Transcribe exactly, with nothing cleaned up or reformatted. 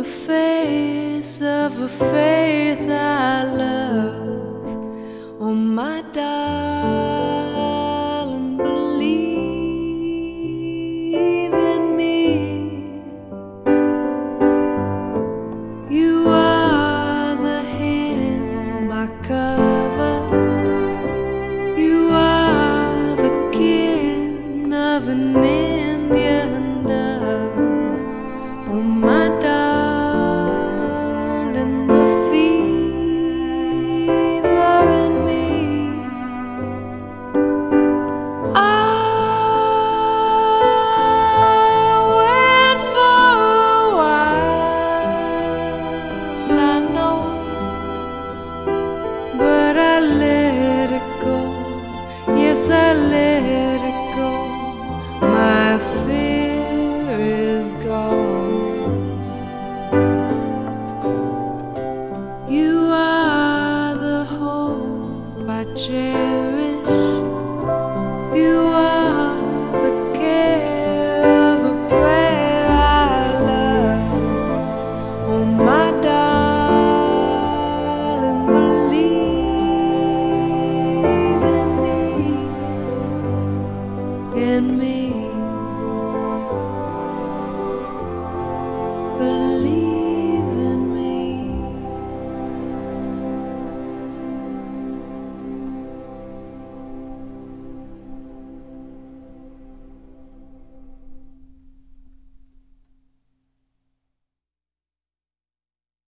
face of a faith I love. Oh, my darling, believe in me. You are the hymn I cover. You are the kin of an Indian dove. Oh, my darling, the fever in me. I went for a while, I know, but I let it go. Yes, I let it go. My fear is gone. You are the hope I cherish. You are the care of a prayer I love. Oh, my darling, believe in me, in me. Believe